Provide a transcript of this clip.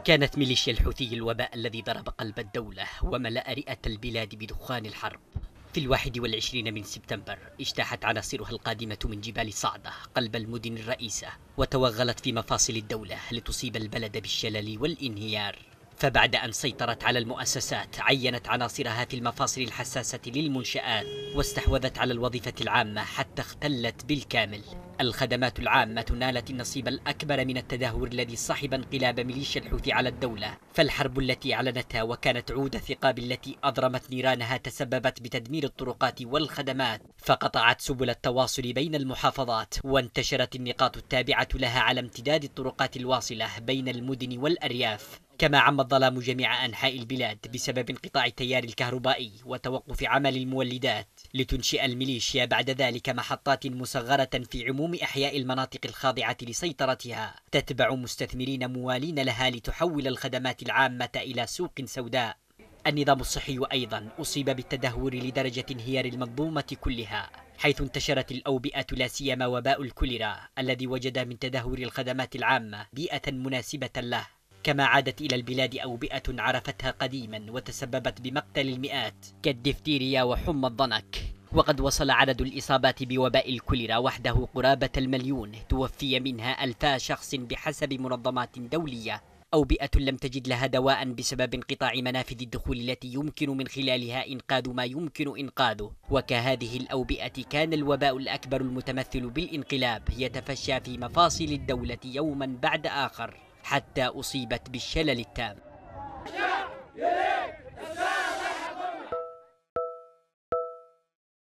كانت ميليشيا الحوثي الوباء الذي ضرب قلب الدولة وملأ رئة البلاد بدخان الحرب. في 21 من سبتمبر اجتاحت عناصرها القادمة من جبال صعدة قلب المدن الرئيسة، وتوغلت في مفاصل الدولة لتصيب البلد بالشلل والانهيار. فبعد أن سيطرت على المؤسسات، عينت عناصرها في المفاصل الحساسة للمنشآت، واستحوذت على الوظيفة العامة حتى اختلت بالكامل. الخدمات العامة نالت النصيب الأكبر من التدهور الذي صحب انقلاب ميليشيا الحوثي على الدولة. فالحرب التي أعلنتها وكانت عود الثقاب التي أضرمت نيرانها تسببت بتدمير الطرقات والخدمات، فقطعت سبل التواصل بين المحافظات، وانتشرت النقاط التابعة لها على امتداد الطرقات الواصلة بين المدن والأرياف. كما عم الظلام جميع أنحاء البلاد بسبب انقطاع التيار الكهربائي وتوقف عمل المولدات، لتنشئ الميليشيا بعد ذلك محطات مصغرة في عموم أحياء المناطق الخاضعة لسيطرتها، تتبع مستثمرين موالين لها لتحول الخدمات العامة إلى سوق سوداء. النظام الصحي أيضا أصيب بالتدهور لدرجة انهيار المنظومة كلها، حيث انتشرت الأوبئة لا سيما وباء الكوليرا الذي وجد من تدهور الخدمات العامة بيئة مناسبة له. كما عادت إلى البلاد أوبئة عرفتها قديما وتسببت بمقتل المئات كالدفتيريا وحمى الضنك، وقد وصل عدد الإصابات بوباء الكوليرا وحده قرابة 1,000,000، توفي منها 1000 شخص بحسب منظمات دولية. أوبئة لم تجد لها دواء بسبب انقطاع منافذ الدخول التي يمكن من خلالها إنقاذ ما يمكن إنقاذه. وكهذه الأوبئة كان الوباء الأكبر المتمثل بالانقلاب يتفشى في مفاصل الدولة يوما بعد آخر، حتى أصيبت بالشلل التام.